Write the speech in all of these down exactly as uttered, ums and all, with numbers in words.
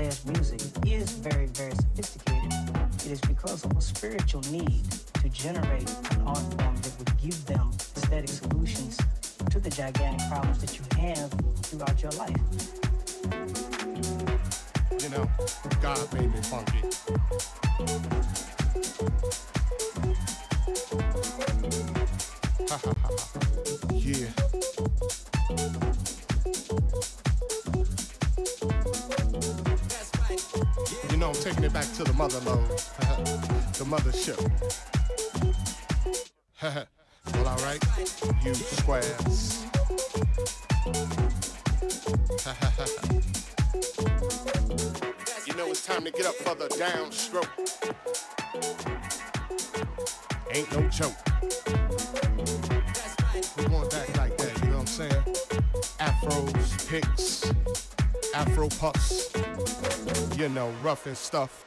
jazz music is very, very sophisticated, it is because of a spiritual need to generate an art form that would give them aesthetic solutions to the gigantic problems that you have throughout your life. You know, God made me funky. Ha ha ha. Yeah. You know, I'm taking it back to the mother load, the mothership. Well, alright, you squares. You know it's time to get up for the downstroke. Ain't no joke. We going back like that, you know what I'm saying? Afros, picks, afro puffs. You know, rough and stuff.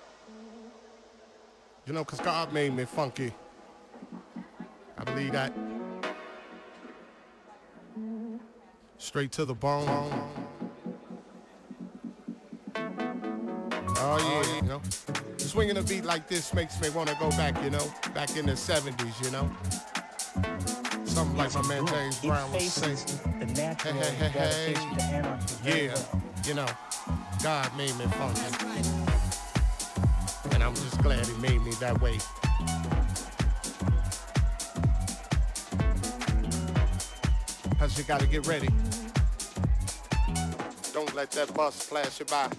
You know, cause God made me funky. I believe that. Straight to the bone. Oh yeah, you know. Swinging a beat like this makes me wanna go back, you know, back in the seventies, you know. Something like my man James Brown was saying. Hey, hey, hey, hey. Yeah, you know, God made me funky. And I'm just glad he made me that way. Cause you gotta get ready. Don't let that bus flash you by.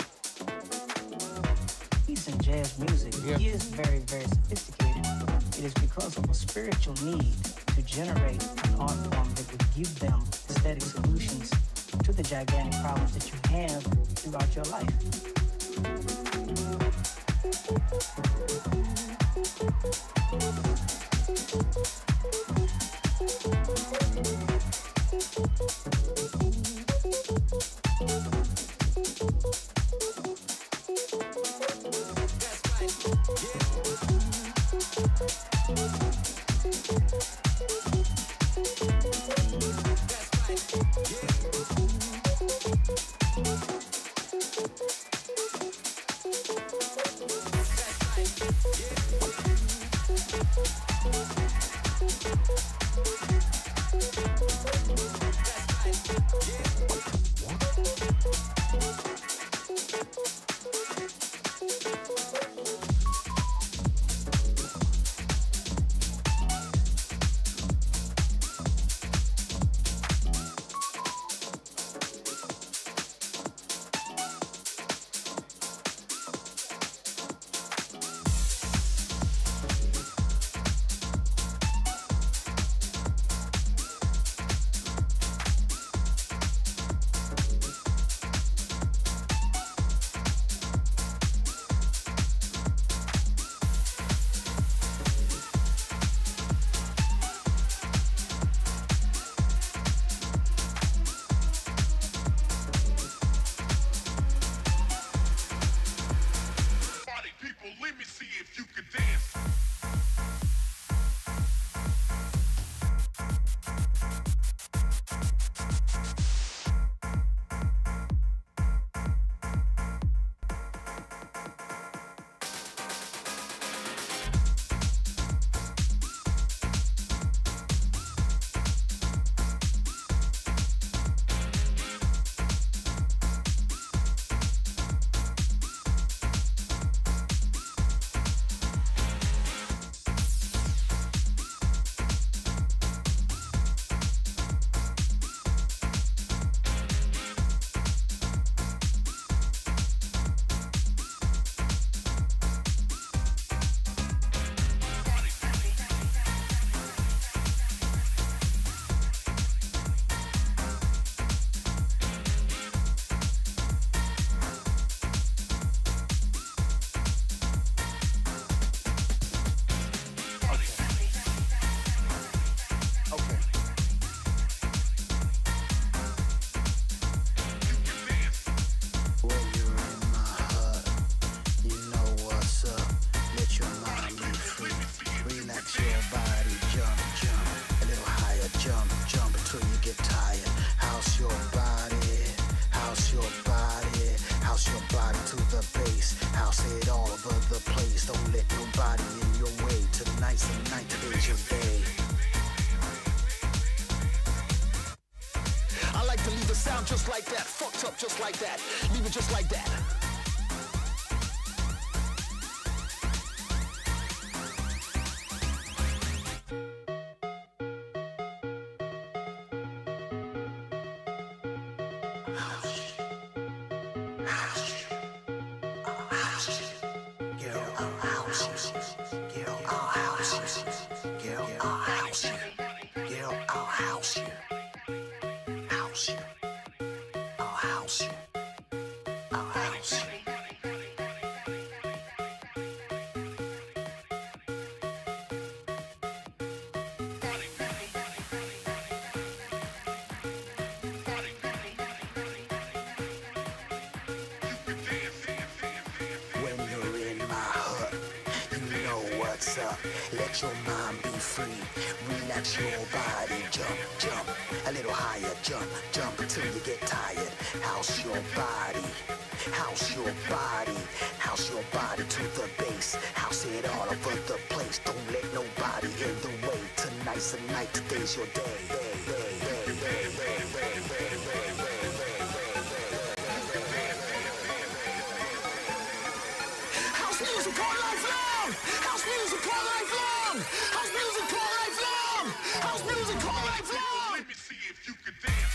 Decent jazz music yeah. is very, very sophisticated. It is because of a spiritual need to generate an art form that would give them aesthetic solutions to the gigantic problems that you have throughout your life. down just like that, fucked up just like that, leave it just like that. Let your mind be free. Relax your body. Jump, jump. A little higher. Jump, jump until you get tired. House your body. House your body. House your body to the base. House it all over the place. Don't let nobody in the way. Tonight's the night. Today's your day. House music all life long. House music all life long. House music all life long. House music all life long. Let me see if you can dance.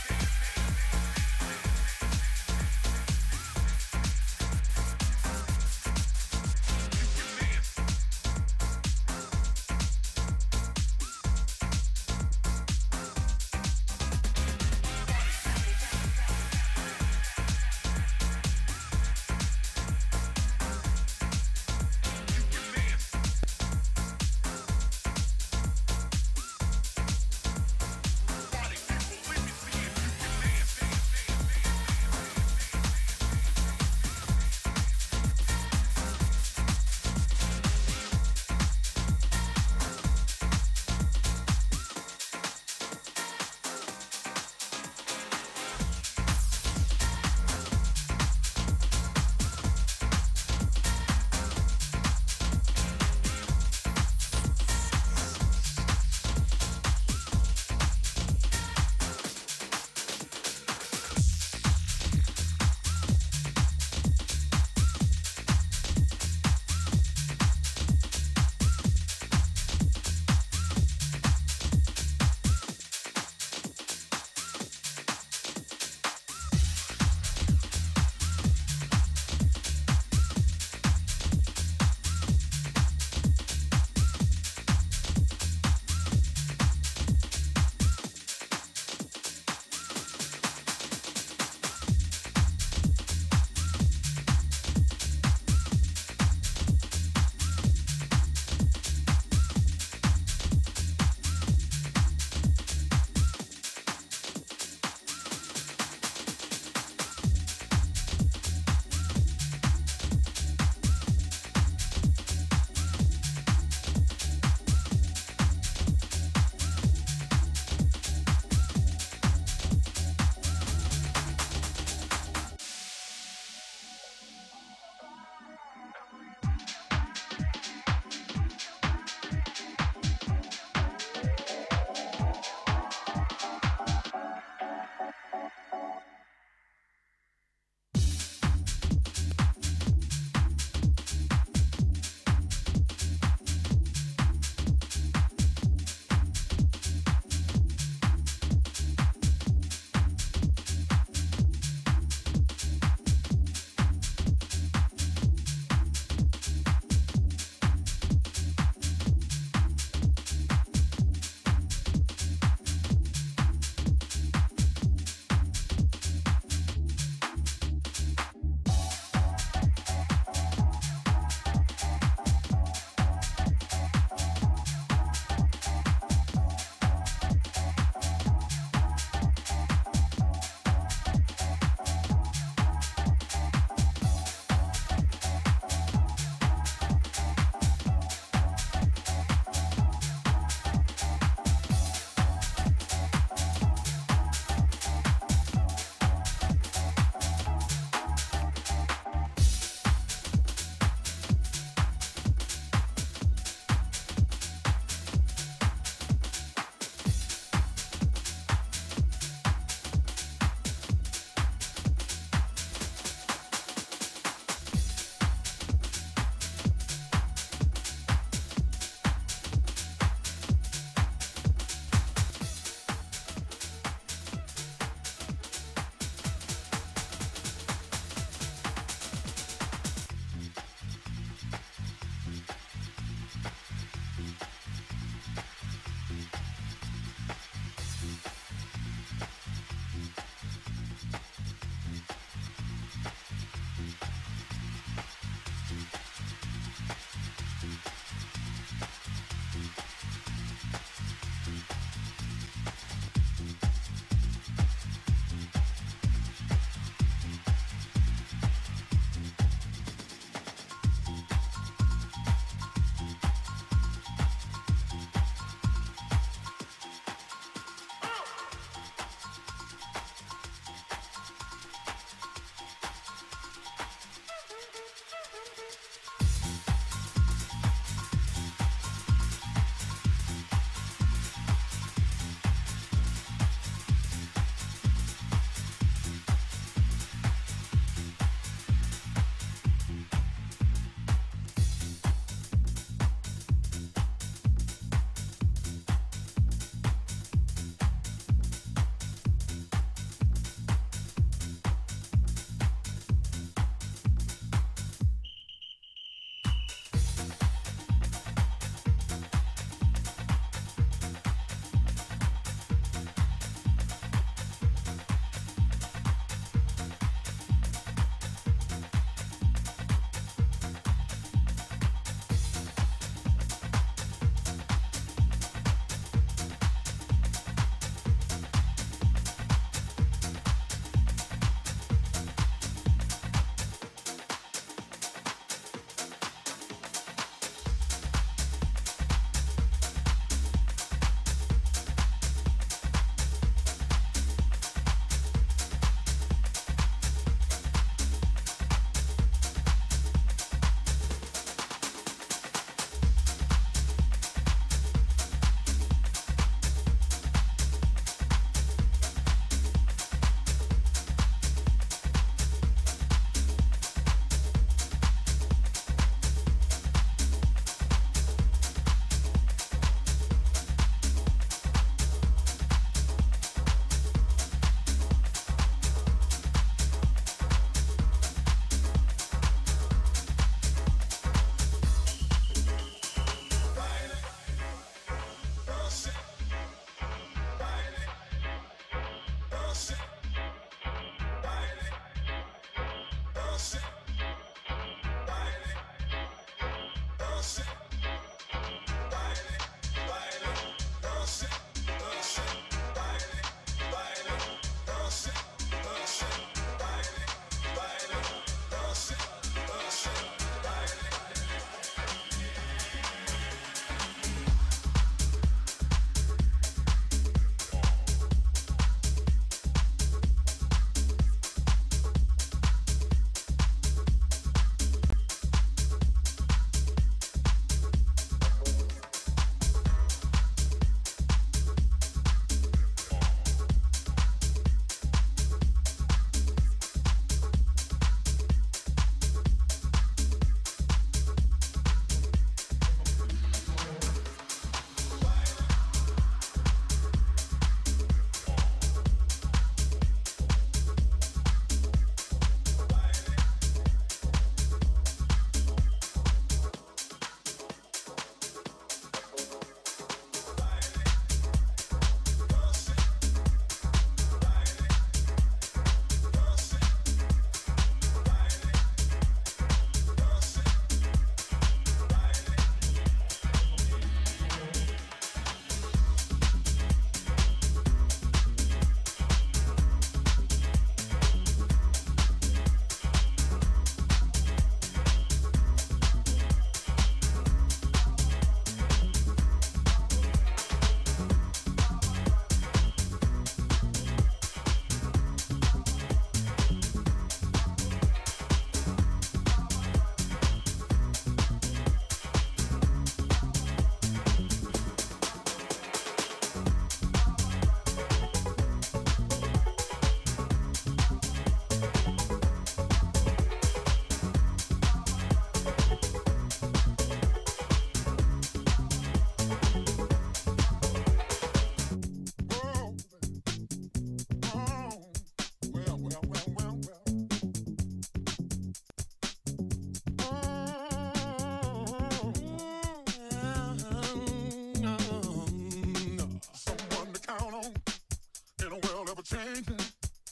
changing.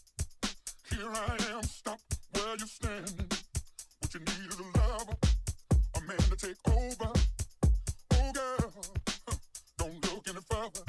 Here I am, stop where you're standing. What you need is a lover, a man to take over. Oh girl, huh, don't look any further.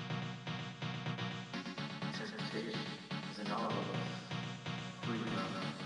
Is in all of us. We love.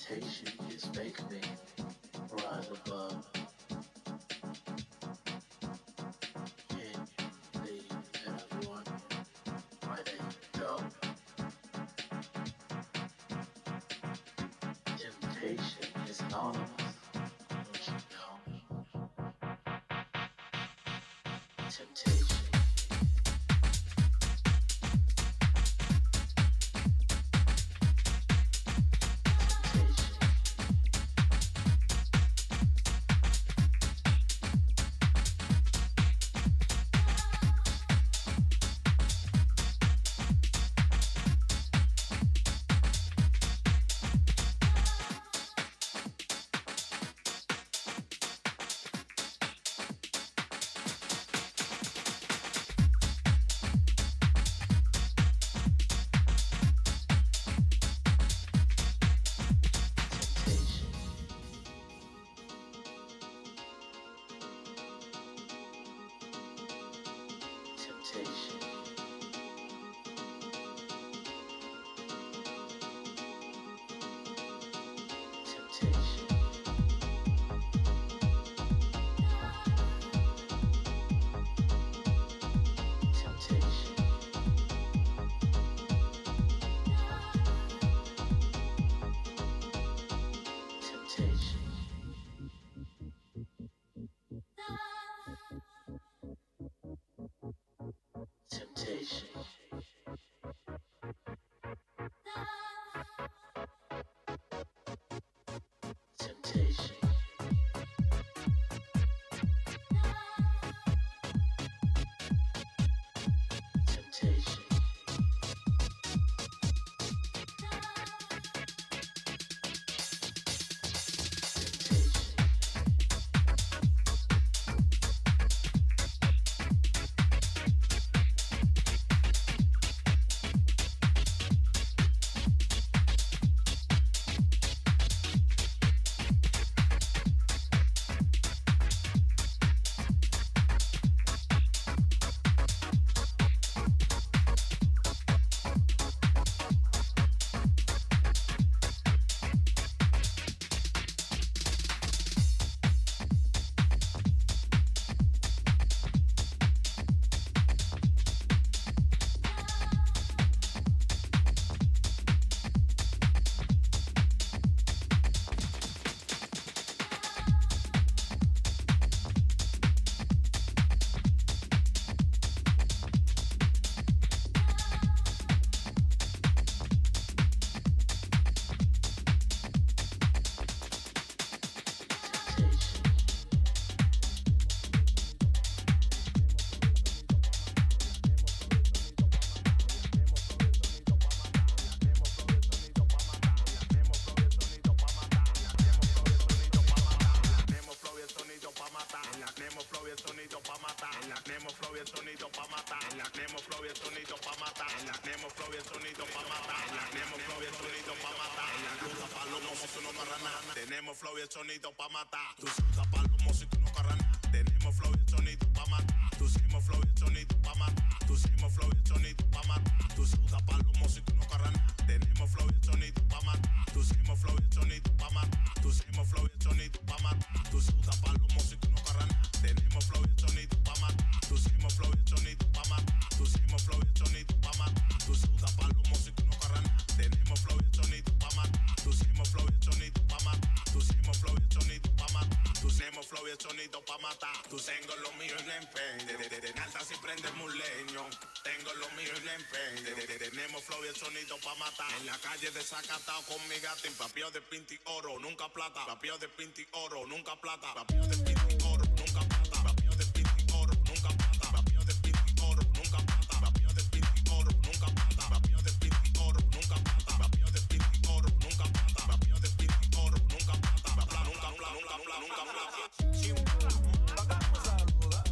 Tenemos flow y el sonido pa' matar. Tú usas palomo si tú no carras nada. Tenemos flow y el sonido pa' matar. Tú usamos flow y el sonido pa' matar. Tú usamos flow y el sonido pa' matar. Tú usas palomo si tú no carras nada. Tenemos flow y el sonido pa' matar. Tú usamos flow y el sonido pa' matar. Tú usamos flow y el sonido pa' matar. Tú usas palomo si tú no carras nada. Tenemos flow y el sonido pa' matar. Tú usamos flow y el sonido pa' matar. Tú usamos flow y el sonido pa' matar. Tú usas palomo si tú no carras nada. Tenemos flow y el sonido pa' matar. Tú usamos flow y el sonido pa' matar. Tú usamos flow y el sonido pa' matar. Tú usamos flow y el sonido pa' matar. Tú tengo lo mío y le empeño. De, de, de, de nalta si prendemos un leño. Tengo lo mío y le empeño. De, de, de, tenemos flow y el sonido pa' matar. En la calle desacatado con mi gata. En papio de pinti oro, nunca plata. Papio de pinti oro, nunca plata. Papio de pinti oro, nunca plata. Papio de pinti oro, nunca plata. Papio de pinti oro, nunca plata. Papio de pinti oro, nunca plata. Papio de pinti oro, nunca plata. Papio de pinti oro, nunca plata. Papio de pinti oro, nunca plata. Nunca plata, nunca plata, nunca plata. Si un pagamos saluda.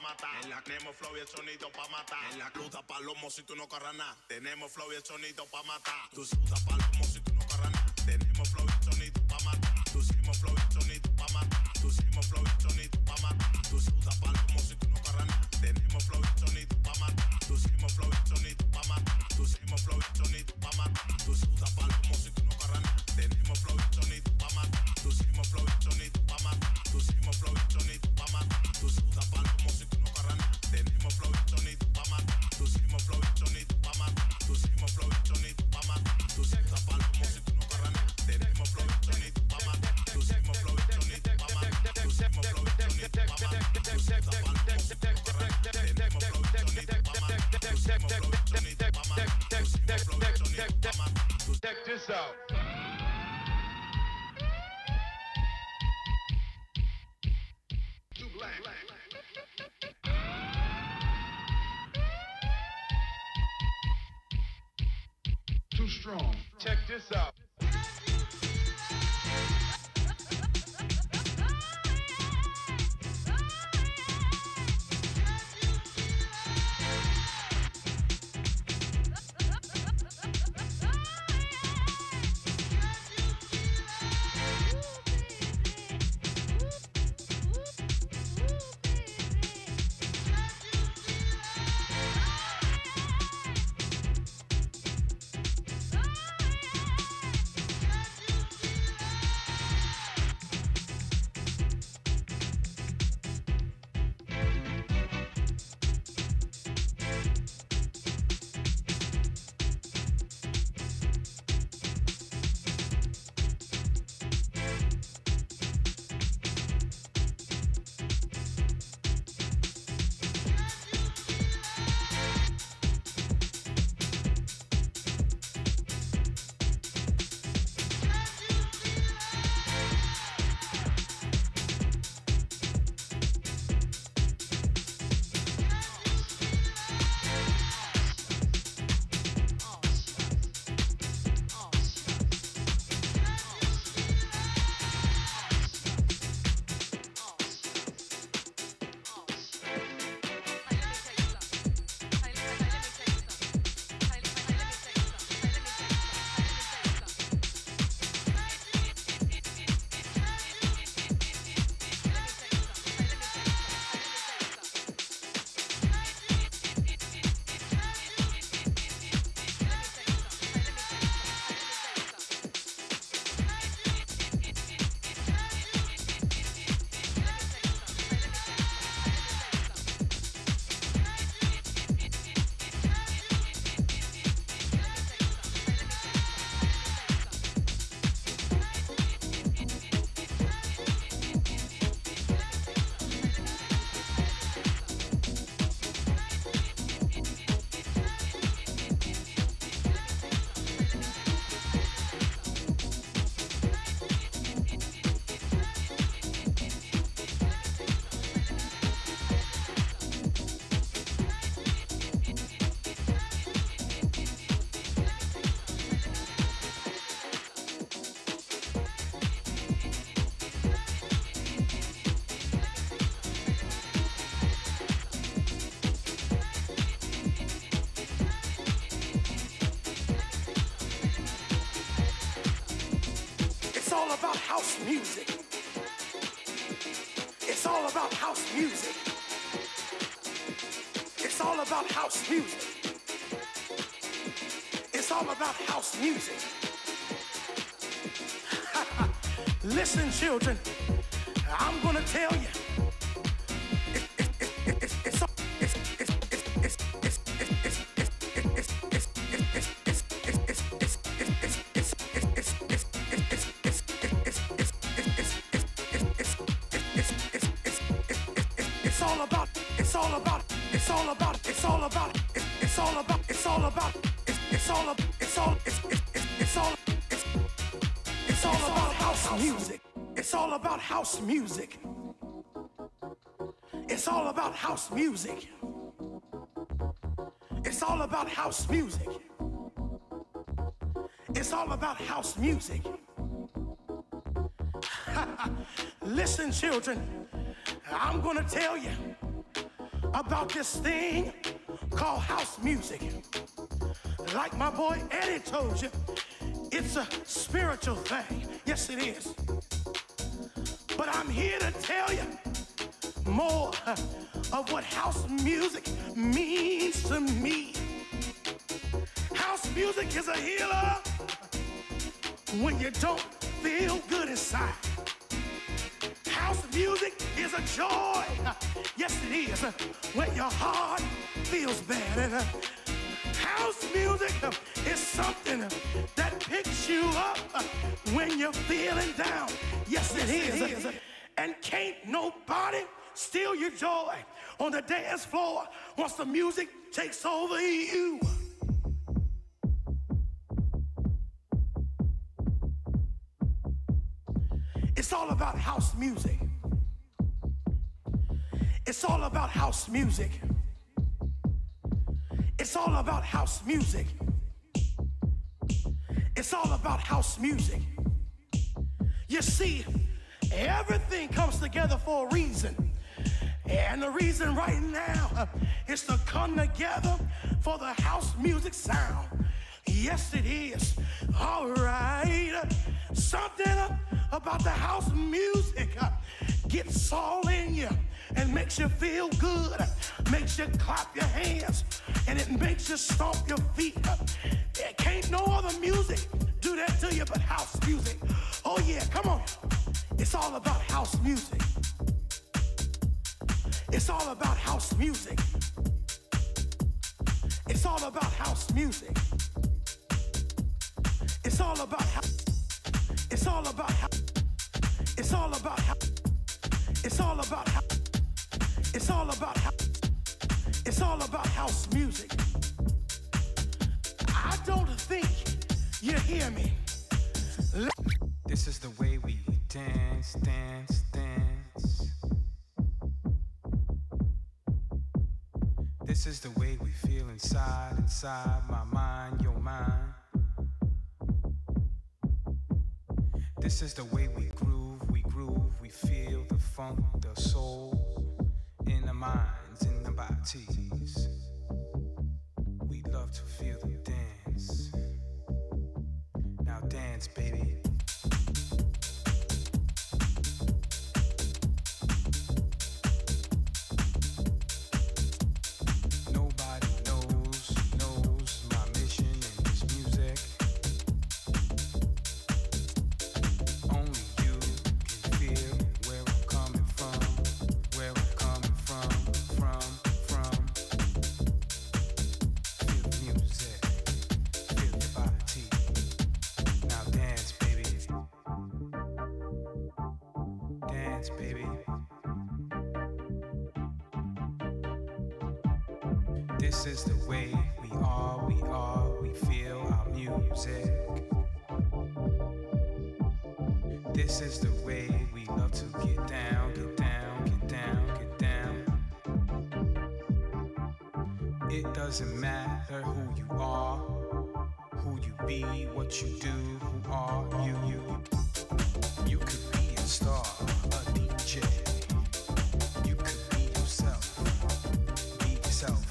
matar. En la tenemos flow y el sonido pa' matar. En la cruda palomo si tú no corras nada. Tenemos flow y el sonido pa' matar. Tú sudas palomo si tú no corras nada. Tenemos flow y el sonido pa' matar. Tú hicimos flow y el sonido pa' matar. Tú hicimos flow y el sonido pa' matar. Tú sudas palomo si tú no corras nada. Tenemos flow y el sonido pa' matar. Tú hicimos flow y el sonido pa' matar. Tú hicimos flow y el sonido pa' matar. Tú sudas palomo si tú no corras nada. Tenemos flow y el sonido pa' matar. Tú hicimos flow y el sonido pa' matar. Tú hicimos flow y el sonido pa' matar. Tú sudas palomo si tú no corras nada. Tenemos flow y el sonido pa' matar. Tú hicimos flow y el sonido pa' matar. Tú hicimos flow y el sonido pa' matar. Tú sudas palomo si tú no corras nada. Tenemos flow y el sonido pa' matar. Tú hicimos flow y el sonido pa' matar. Tú hicimos flow y el sonido pa' matar. Tú sudas palomo si tú no corras nada. Tenemos flow y el sonido pa' matar. Tú hicimos flow y el sonido pa' matar. Tú hicimos flow y el sonido pa' matar. Check this out. Too black. Too strong. Check this out. house music. It's all about house music. It's all about house music. It's all about house music. Listen, children, I'm gonna tell you. House music. It's all about house music. It's all about house music. It's all about house music. Listen, children, I'm gonna tell you about this thing called house music. Like my boy Eddie told you, it's a spiritual thing. Yes, it is. But I'm here to tell you more of what house music means to me. House music is a healer when you don't feel good inside. House music is a joy. Yes, it is. When your heart feels bad. And uh, house music uh, is something uh, that picks you up uh, when you're feeling down. Yes, it yes, is. It is. Uh, and can't nobody steal your joy on the dance floor once the music takes over you. It's all about house music. It's all about house music. It's all about house music. It's all about house music. You see, everything comes together for a reason. And the reason right now is to come together for the house music sound. Yes, it is. All right. Something about the house music gets all in you and makes you feel good, makes you clap your hands, and it makes you stomp your feet. There can't no other music do that to you but house music. Oh yeah, come on. It's all about house music. It's all about house music. It's all about house music. It's all about house. It's all about house. It's all about house. It's all about house. It's all about house. It's all about house music. I don't think you hear me. This is the way we dance, dance, dance. This is the way we feel inside, inside my mind, your mind. This is the way we groove, we groove, we feel the funk, the soul, in the minds, in the bodies. We love to feel the dance. Now dance, baby. This is the way we are, we are, we feel our music. This is the way we love to get down, get down, get down, get down. It doesn't matter who you are, who you be, what you do, who are you, you. You could be a star, a D J. You could be yourself, be yourself.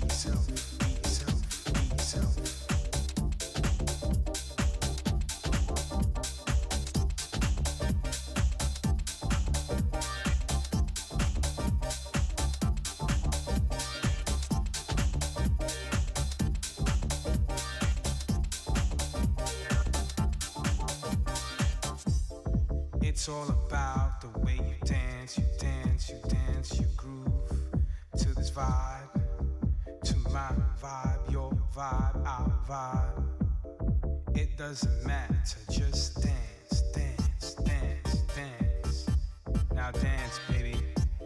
It's all about the way you dance, you dance, you dance, you groove to this vibe, to my vibe, your vibe, our vibe. It doesn't matter, just dance, dance, dance, dance. Now dance, baby.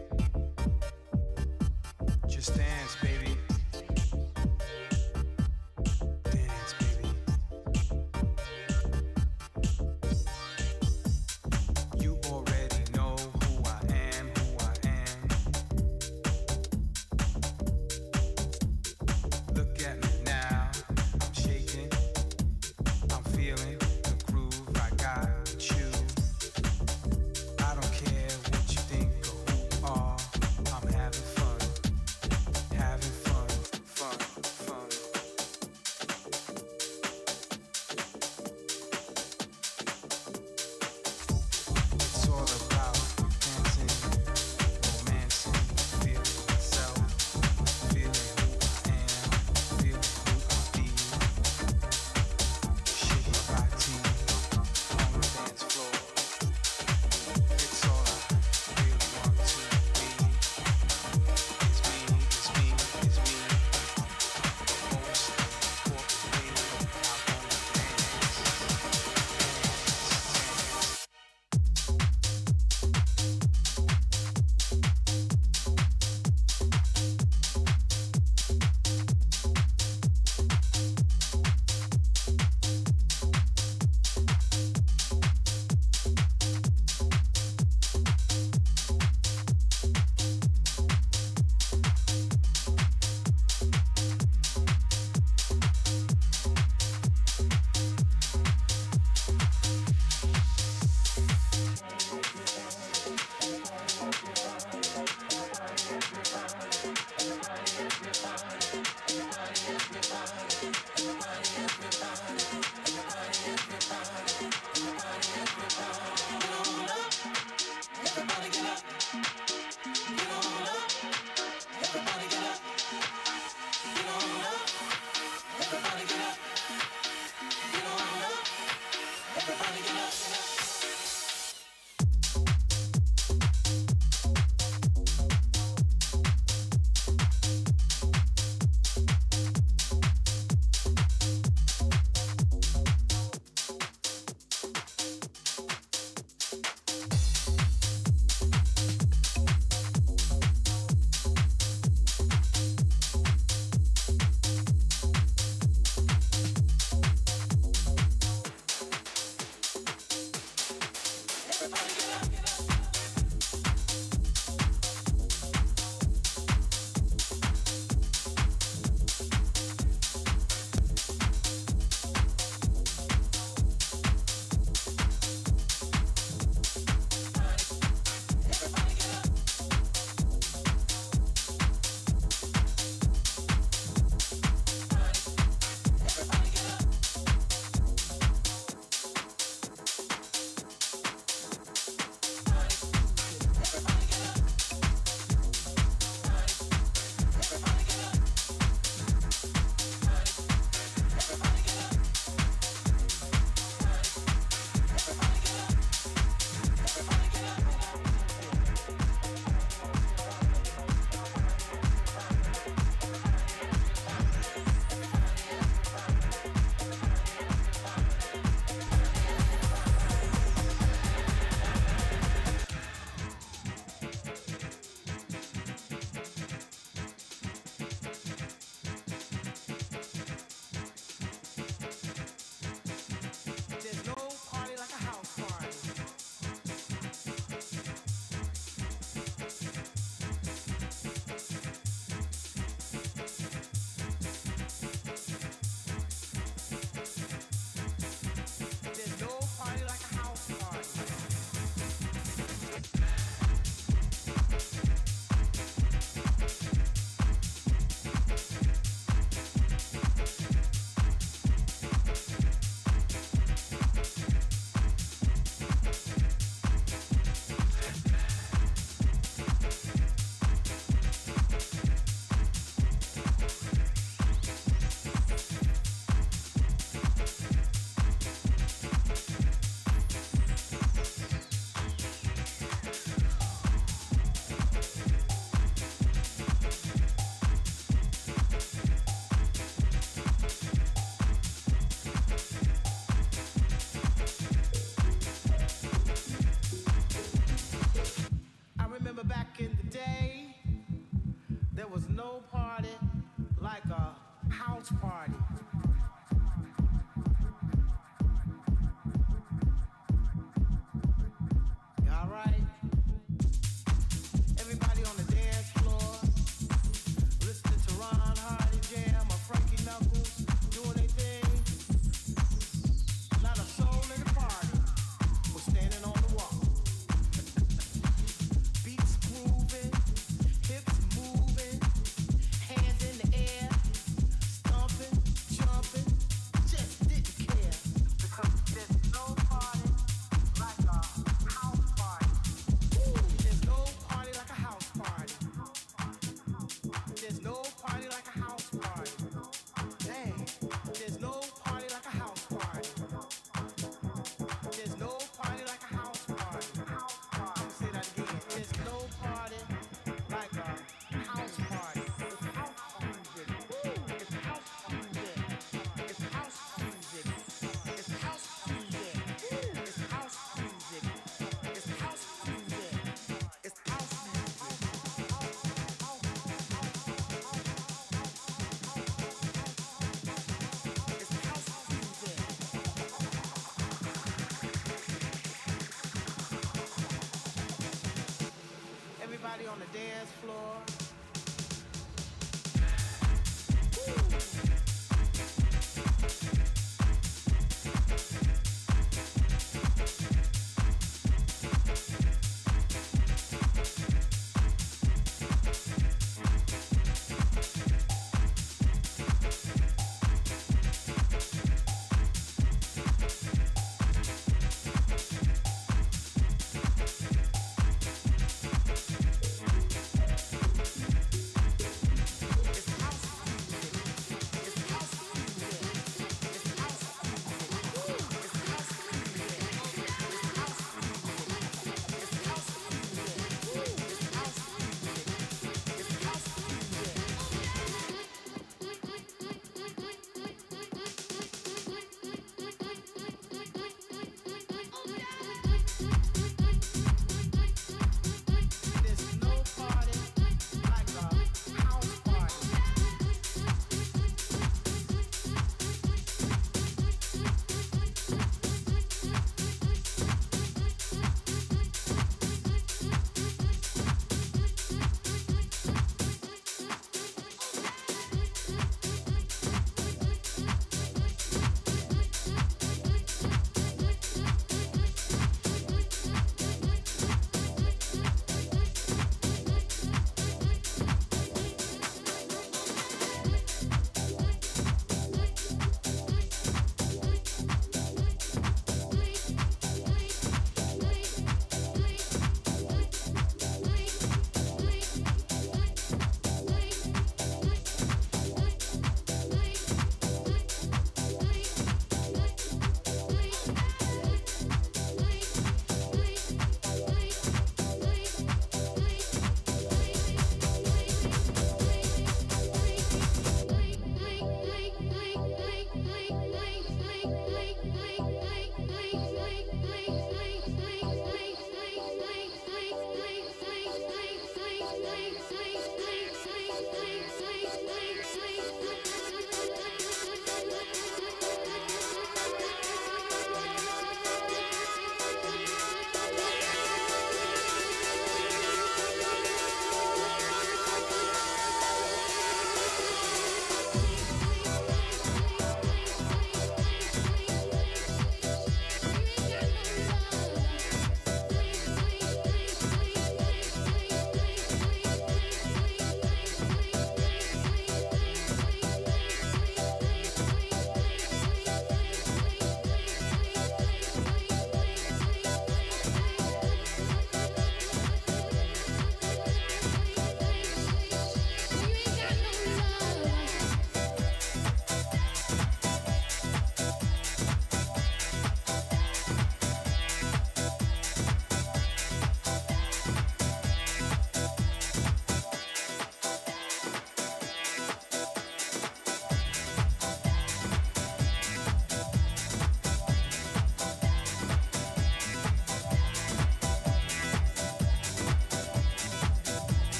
Just dance, baby. Dance, baby. You already know who I am, who I am. Look at me now, I'm shaking, I'm feeling the groove I got with you. I don't care what you think or who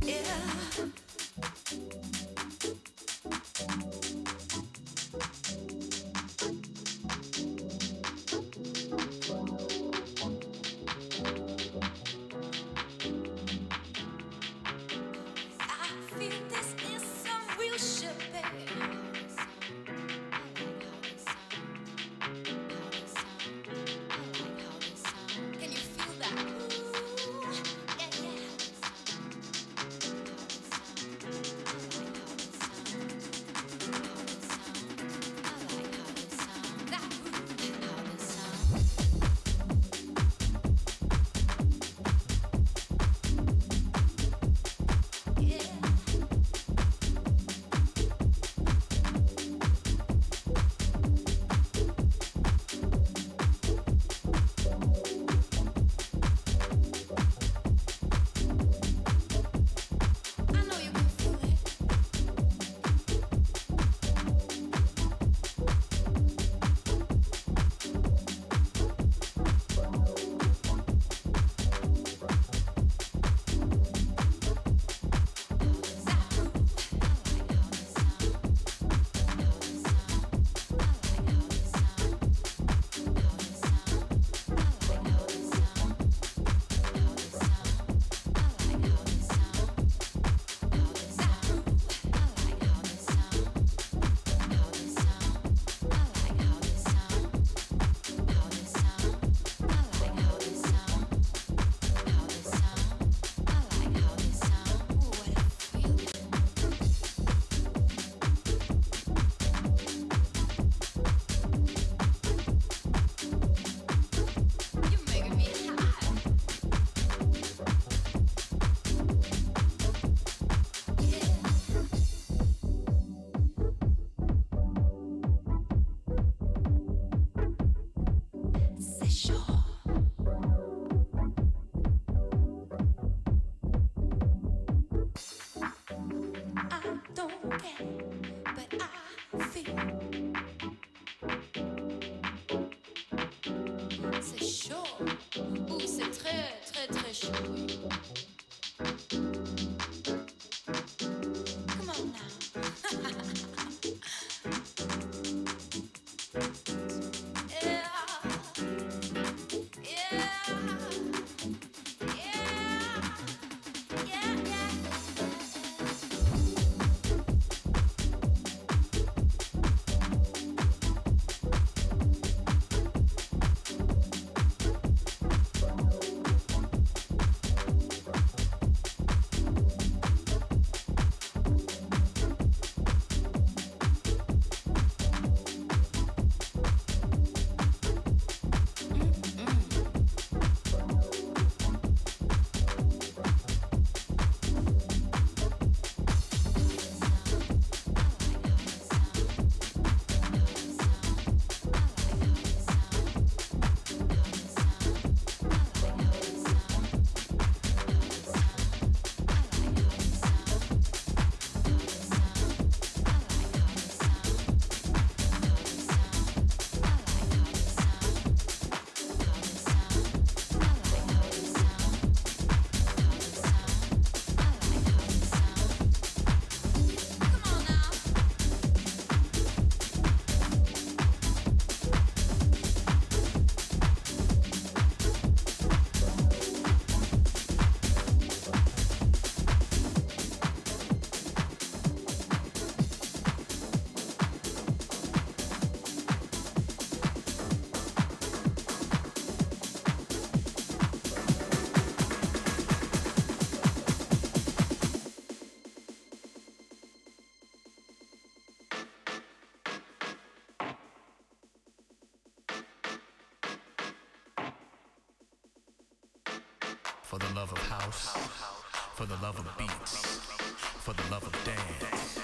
For the love of house, for the love of beats, for the love of dance.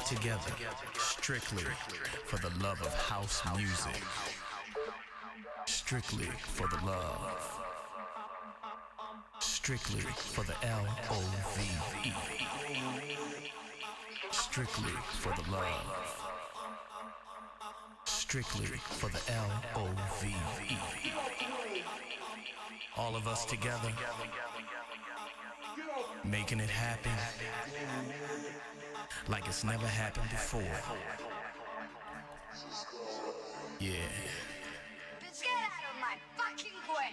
together strictly for the love of house music. Strictly for the love. Strictly for the L O V E. Strictly for the love. Strictly for the L O V E. All of us together, making it happen like it's never happened before. Yeah. Bitch, get out of my fucking way!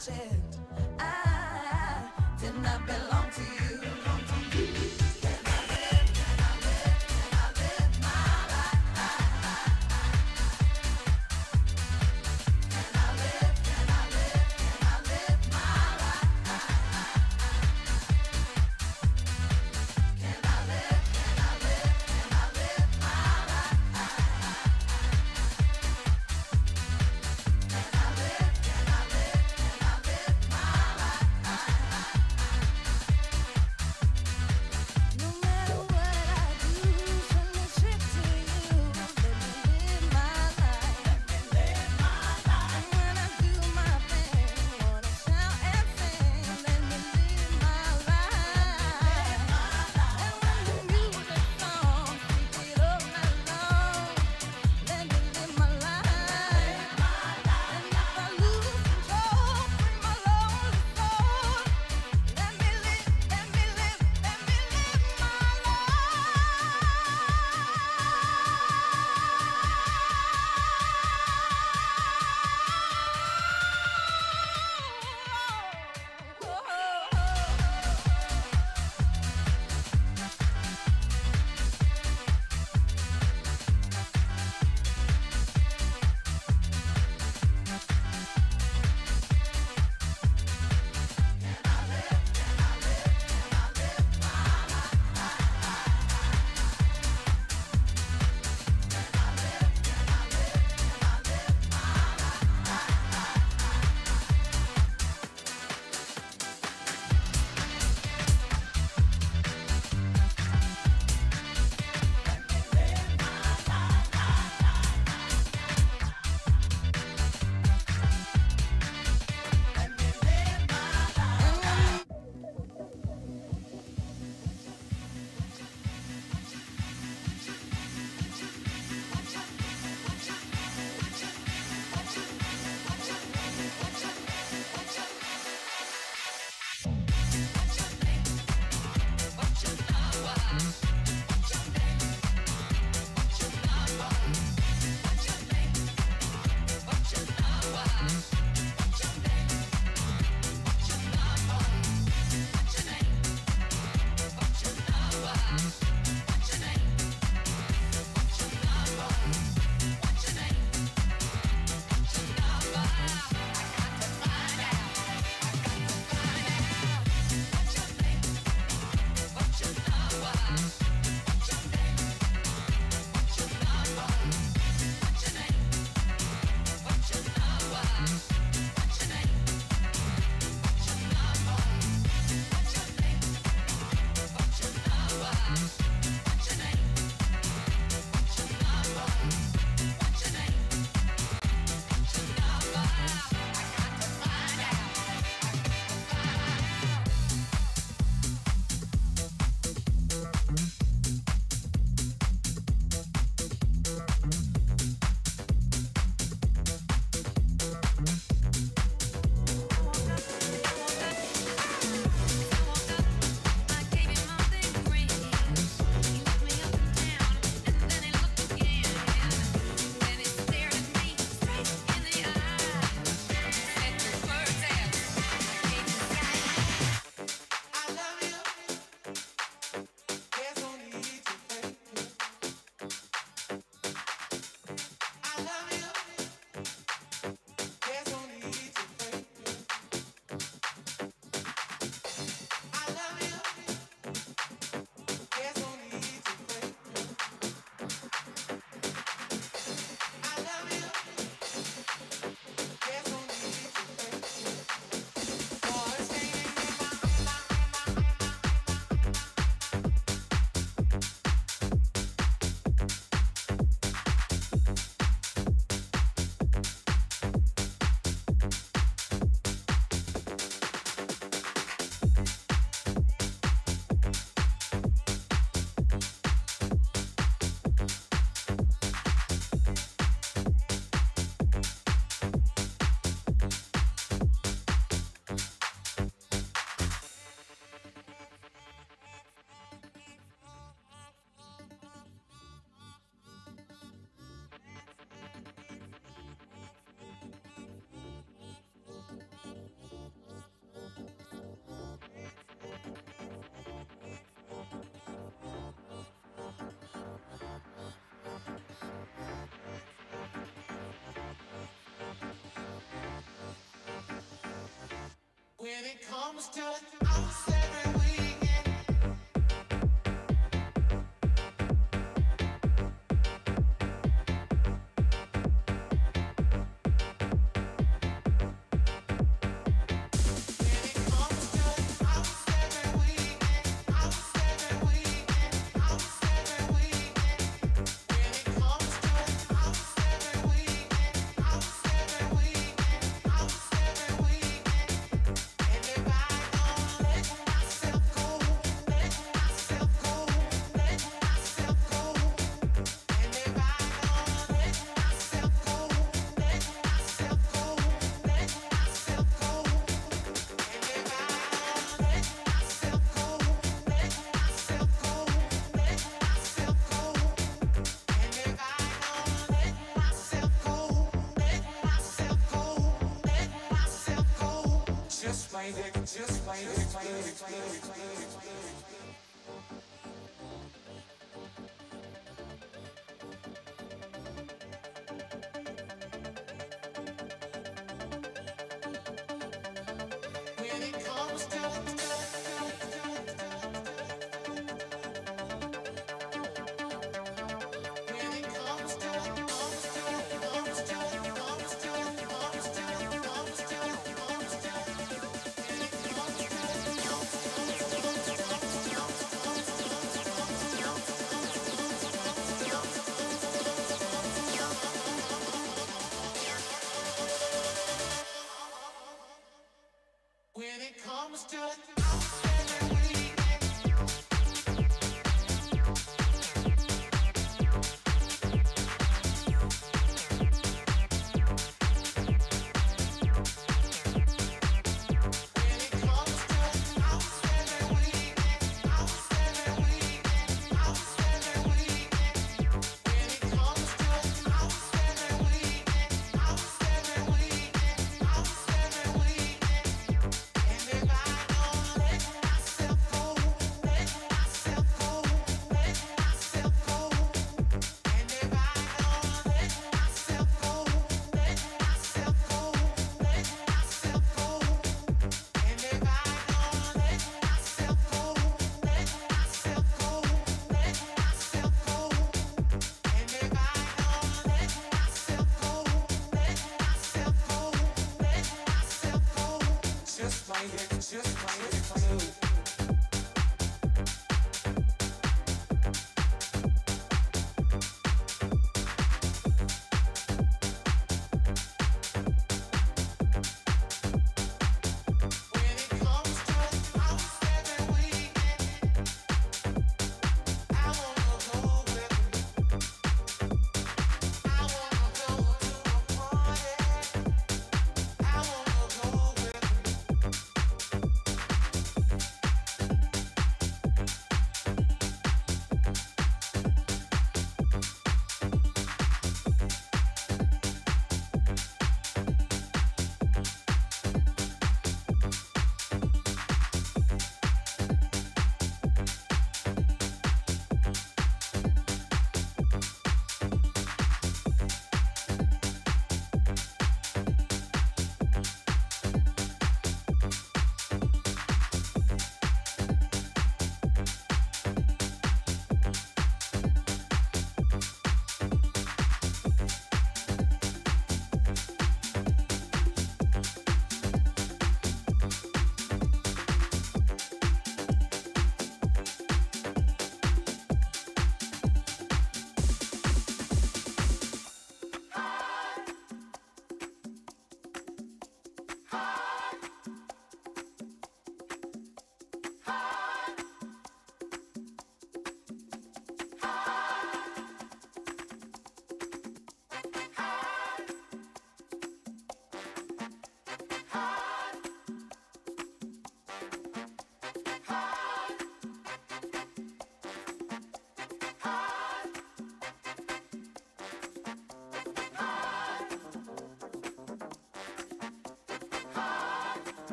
touch it, I did not belong to you. Can I live, can I live, can I live my life? Can I live, can I live, can I live my life? Can I live, can I live, can I live my life? Can I live, can I live, can I live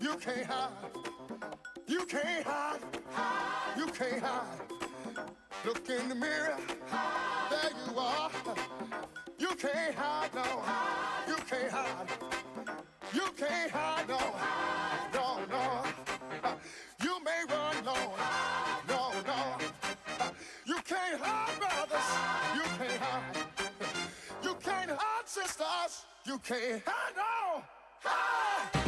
You can't hide. You can't hide. You can't hide. Look in the mirror. There you are. You can't hide, no. You can't hide. You can't hide, no. No, no. You may run, no. No, no. You can't hide, brothers. You can't hide. You can't hide, sisters. You can't hide, no. Hide.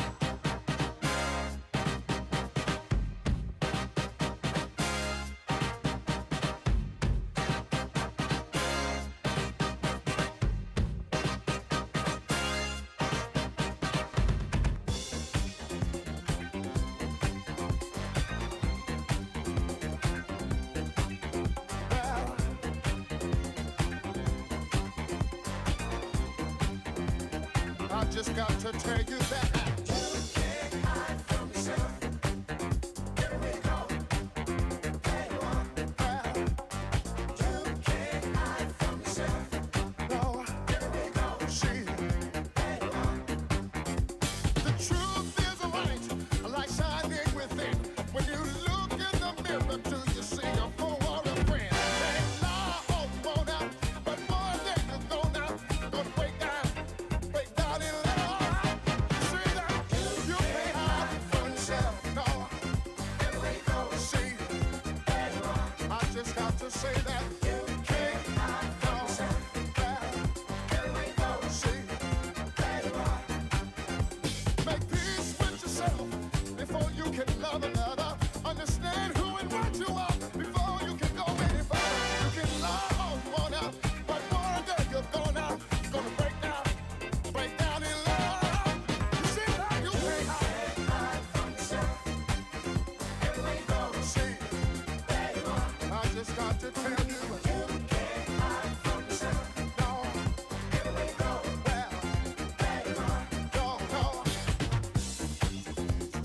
I just got to tell you that you can't hide from yourself. Here we go. There you are. Well, you can't hide from yourself. No. Here we go. See. There you are. The truth is a light, a light shining within. When you look in the mirror, do you see a foe or a friend? Ain't lie, hope won't out, but more than you go now, gonna break down. Break down in love. See that you can't hide from yourself. No. Here we go. See. There you are. I just got to say that you can't hide from yourself. Here we go. See. There you are. Make peace with yourself before you can love another. Understand who and what you are before you can go any further. You can love all you want out, but one day you're gonna, gonna break down. Break down in love. You see how you can't hide from yourself. Here we go. See, there you are. I just got to tell you, you can't hide from yourself. No. Here we go. Well, there you are. No, no.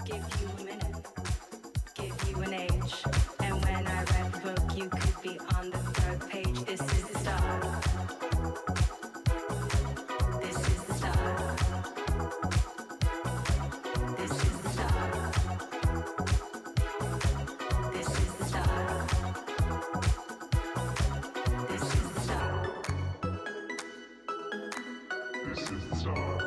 give you a minute, give you an age. And when I read the book, you could be on the third page. This is the start. This is the start. This is the start. This is the start. This is the start. This is the start.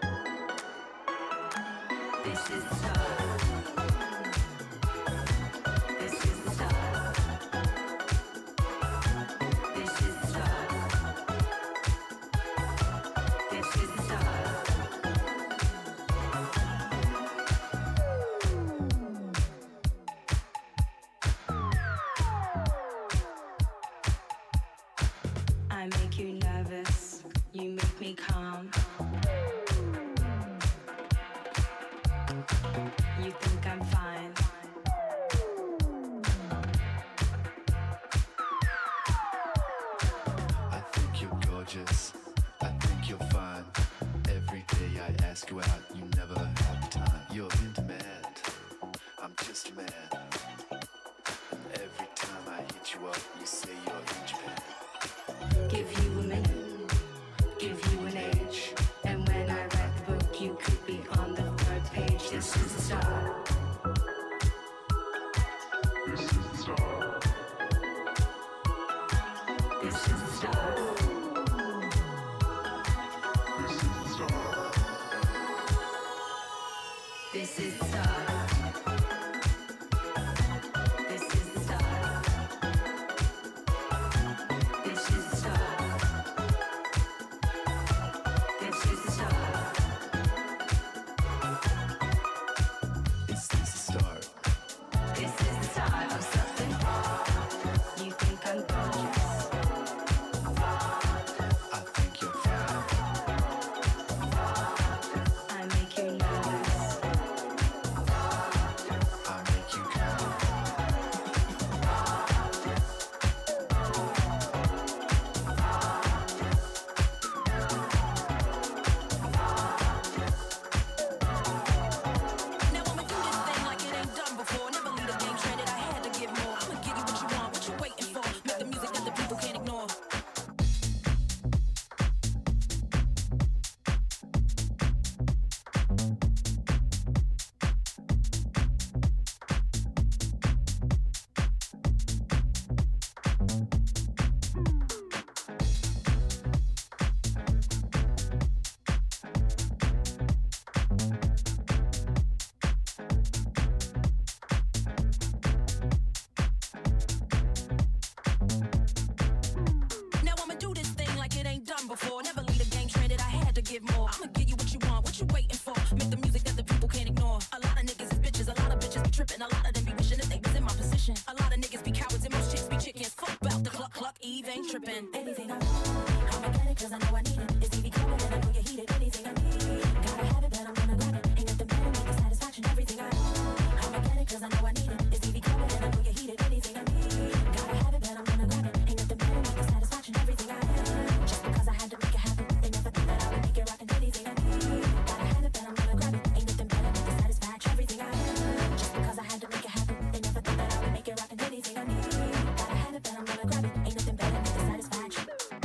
This is the start. This is the start. This is the start. This is the start. I make you nervous, you make me calm. You think I'm fine. I think you're gorgeous. I think you're fine. Every day I ask you out, you never have time. You're in demand. I'm just a man. And every time I hit you up, you say you're in Japan. Give you a minute, give you an age. And when I read the book, you could be on the third page. This is the start. This is the start. This is the start. This is the start. This is the start. This is the start. This is the start. This is the start. Is this the start? This is the start of something. You think I'm gorgeous. I think you're fine. I make you nervous. I make you calm. Now I'ma do this thing like it ain't done before. Never lead a game trended, I had to give more. I'ma give you what you want, what you waiting for. Make the music that the people can't ignore. Now I'ma do this thing like it ain't done before. Never lead a game trended, I had to give more. I'ma give you what you want, what you waiting for. Make the music that the people can't ignore. A lot of niggas is bitches, a lot of bitches be tripping. A lot of them be wishing that they was in my position. A lot of niggas be cowards and most chicks be chickens. Fuck about the cluck cluck, Eve ain't tripping. Anything I want, I'ma get it cause I know I need it. It's T V coming and I know you heat it. Anything I need, gotta have it, but I'm gonna grab it. Ain't nothing better than the satisfaction, everything I want. I'ma get it cause I know I need it. It's T V coming and I know you heat it. Anything I need, gotta have it, but I'm gonna grab it. Ain't nothing better than the satisfaction, everything I want. Just because I had to make it happen, they never thought that I would make it rockin'. Anything I need, gotta have it, but I'm gonna grab it. Ain't nothing better than the satisfaction, everything I want. Just because I had to make it happen, they never thought that I would make it rockin'. Anything I need, gotta have it, but I'm gonna grab it. Ain't nothing better than the satisfaction.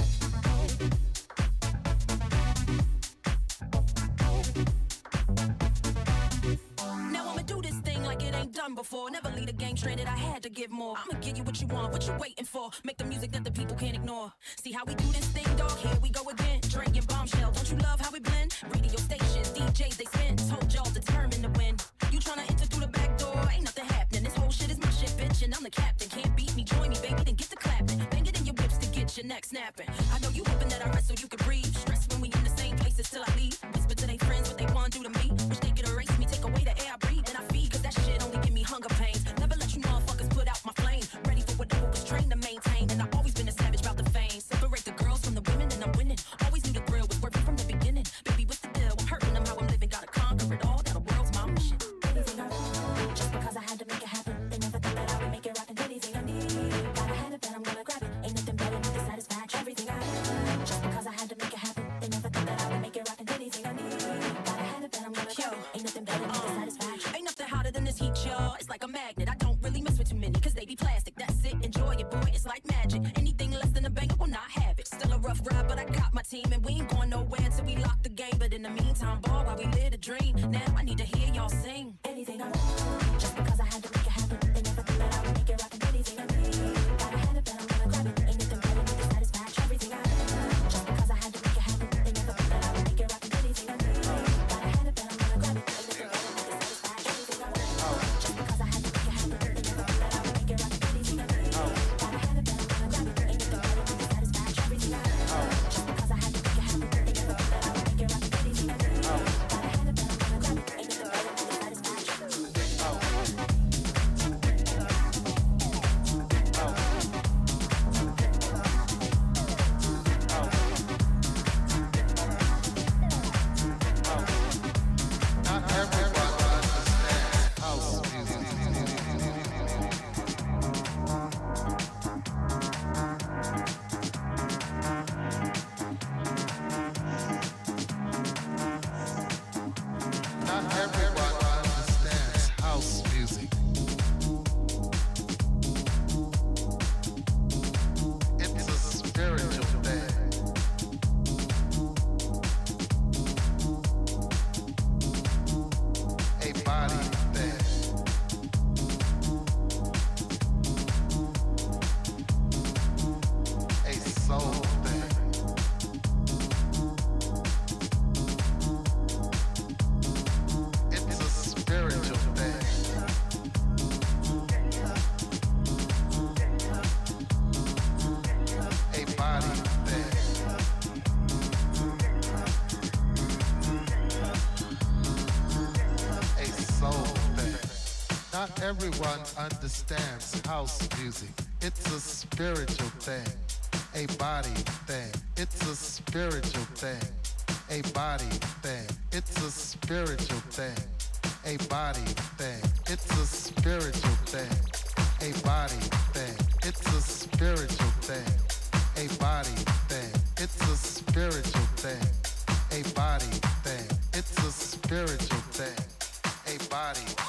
Now I'ma do this thing like it ain't done before. Never lead a game stranded, I had to give more. I'ma give you what you want, what you waiting for. Make the music that the people can't ignore. See how we do this thing, dog? Here we go again. Dre and Bombshell, don't you love how we blend? Radio stations, D Js, they spin. Told y'all determined to win. You tryna enter through the back door, ain't nothing happening. This whole shit is my shit, bitch, and I'm the captain. Can't beat me, join me, baby, then get the clapping. Bang it in your whips to get your neck snapping. I know you hoping that I rest so you can breathe. Stress when we in the same places till I leave. Whisper to they friends what they wanna do to me. Wish they could erase me, take away the air I breathe. And I feed, cause that shit only give me hunger pains. Never let you motherfuckers put out my flame. Ready for whatever was trained to maintain. And I've always been a savage about the fame. Separate the girls from the women and I'm winning. Always knew the thrill was worth it from the beginning. Baby, what's the deal? I'm hurting them how I'm living. Gotta conquer it all, that the world's my mission. Anything I want, just because I had to make it happen. They never thought that I would make it rockin'. Anything I need, gotta have it, but I'm gonna grab it. Ain't nothing better than the satisfaction. Everything I team, and we ain't going nowhere till we lock the game. But in the meantime, ball while we live the dream. Now I need to hear y'all sing. Anything I want, just because I had to make it happen. They never thought that I would make it right. Anything I need, gotta have it, but I'm gonna grab it. Ain't nothing better than the satisfaction. Everything I need, just because I had to make it happen. They never thought that I would make it right. Anything I need, gotta have it, but I'm gonna grab it. Ain't nothing better than the satisfaction. Everything I need, just because I had to make it happen. They never thought that I would make it right. Anything I need, gotta have it, but I'm gonna grab it. Ain't nothing better than the satisfaction. Everything I need, just because I had to make it happen. They never thought that I would make it right. Anything I need, gotta have it, but I'm gonna grab it. Ain't nothing better than the satisfaction. Everyone understands house music. It's a spiritual thing, a body thing. It's a spiritual thing, a body thing. It's a spiritual thing, a body thing. It's a spiritual thing, a body thing. It's a spiritual thing, a body thing. It's a spiritual thing, a body thing. It's a spiritual thing, a body thing.